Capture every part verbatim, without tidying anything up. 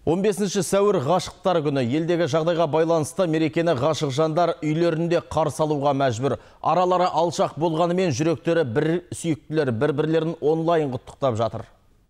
он бесінші сәуір ғашықтар күні. Елдегі жағдайға байланысты мерекені ғашық жандар үйлерінде қарсы алуға мәжбүр. Аралары алшақ болғанымен жүректері бір сүйіктілер бір-бірлерін онлайн құттықтап жатыр.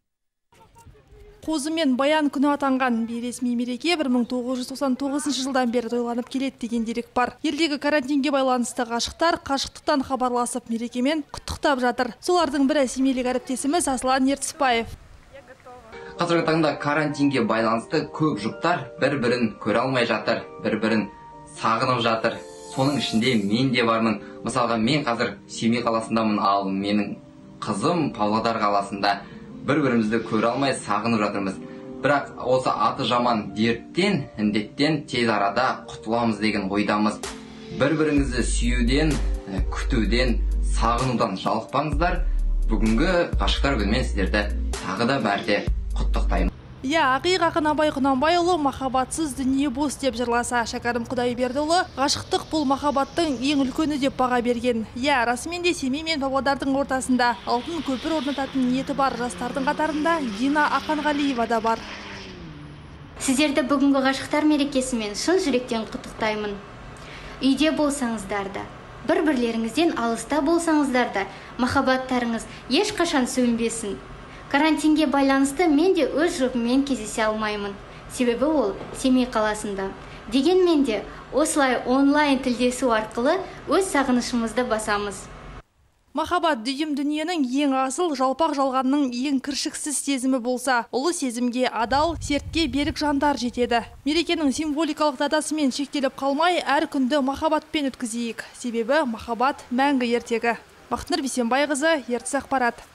Қозы мен Баян күні атанған бейресми мереке бір мың тоғыз жүз тоқсан тоғызыншы жылдан бері тойланып келеді деген дерек бар. Елдегі карантинге байланысты ғашықтар қашықтықтан хабарласып мерекемен құттықтап жатыр. Солардың бірі семейлік әріптесіміз Аслан Ертісбаев. Қазіргі таңда карантинге байланысты көп жұптар бір-бірін көре алмай жатыр, бір-бірін сағынып жатыр. Соның ішінде мен де бармын. Мысалға, мен қазір Семей қаласындамын, ал менің қызым Павлодар қаласында. Бір-бірімізді көре алмай сағынып жатырмыз. Бірақ осы аты жаман дерттен, індеттен тез арада құтыламыз деген ойдамыз. Бір-біріңізді сүюден, күтуден, сағынудан жалықпаңыздар. Бүгінгі ғашықтар күнімен сіздерді тағы да мәрте құттықтаймын. Я, ақиық ақын Абай Құнанбайұлы махаббатсыз дүние бос деп жырласа, Шәкәрім Құдайбердіұлы ғашықтық бұл махаббаттың ең үлкені деп баға берген. Я, расымен де Семей мен Павлодардың ортасында алтын көпір орнататын ниеті бар жастардың қатарында Дина Ақанғалиева да бар. Сіздерді бүгінгі ғашықтар мерекесімен шын жүректен құттықтаймын. Үйде болсаңыздар да, бір-бірлеріңізден алыста болсаңыздар да, махаббаттарыңыз ешқашан сөнбесін. Карантинге байланысты мен де өз жұбыммен кездесе алмаймын. Себебі ол Семей қаласында. Дегенмен де осылай онлайн тілдесу арқылы өз сағынышымызды басамыз. Махаббат дүйім дүниенің ең асыл, жалпақ жалғанның ең кіршіксіз сезімі болса, ұлы сезімге адал, сертке берік жандар жетеді. Мерекенің символикалық датасымен шектеліп қалмай, әр күнді махаббатпен өткізейік. Себебі махаббат мәңгі ертегі. Бақытнұр Бейсенбайқызы, Ертіс ақпарат.